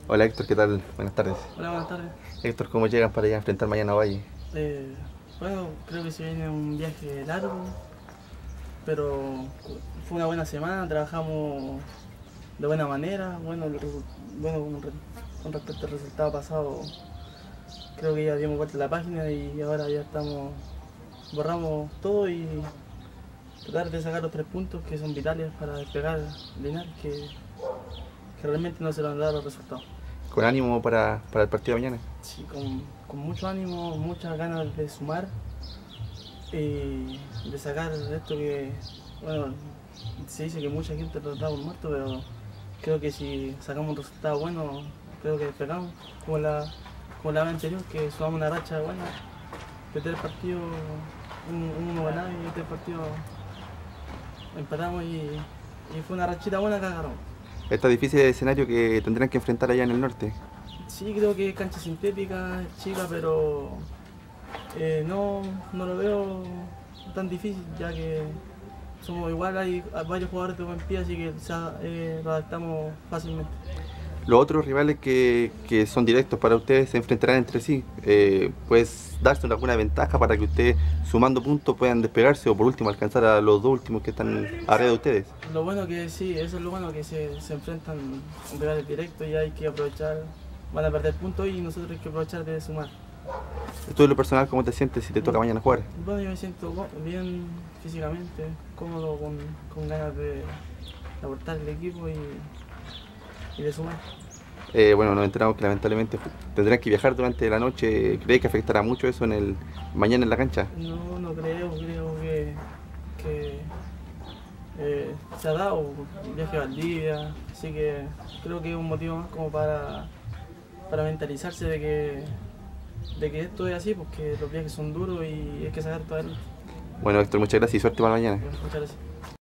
Hola Héctor, ¿qué tal? Buenas tardes. Hola, buenas tardes. Héctor, ¿cómo llegan para allá a enfrentar mañana a Valle? Eh, bueno, creo que se viene un viaje largo, pero fue una buena semana, trabajamos de buena manera. Bueno, bueno con respecto al resultado pasado, creo que ya dimos vuelta a la página y ahora ya borramos todo y tratar de sacar los 3 puntos que son vitales para despegar Linares, que realmente no se lo han dado los resultados. ¿Con ánimo para el partido de mañana? Sí, con mucho ánimo, muchas ganas de sumar y de sacar esto que, bueno, se dice que mucha gente lo da por muerto, pero creo que si sacamos un resultado bueno, creo que despegamos, como la vez anterior, que sumamos una racha buena, de 3 partidos, uno ganado y 3 partidos empatamos y fue una rachita buena que agarramos. Este difícil escenario que tendrán que enfrentar allá en el norte. Sí, creo que es cancha sintética, es chica, pero no lo veo tan difícil, ya que somos igual, hay varios jugadores de buen pie, así que lo adaptamos fácilmente. Los otros rivales que son directos para ustedes se enfrentarán entre sí. Pues darse alguna ventaja para que ustedes, sumando puntos, puedan despegarse o por último alcanzar a los dos últimos que están arriba de ustedes. Lo bueno que sí, eso es lo bueno, que se enfrentan con rivales directos y hay que aprovechar, van a perder puntos y nosotros hay que aprovechar de sumar. Tú en lo personal, ¿cómo te sientes si te toca mañana jugar? Bueno, yo me siento bien físicamente, cómodo, con ganas de aportar el equipo y de sumar. Bueno, nos enteramos que lamentablemente tendrán que viajar durante la noche. ¿Crees que afectará mucho eso mañana en la cancha? No creo que se ha dado un viaje a Valdivia, así que creo que es un motivo más como para mentalizarse de que esto es así, porque los viajes son duros y hay que sacar todo adelante. Bueno, Héctor, muchas gracias y suerte para mañana. Bueno, muchas gracias.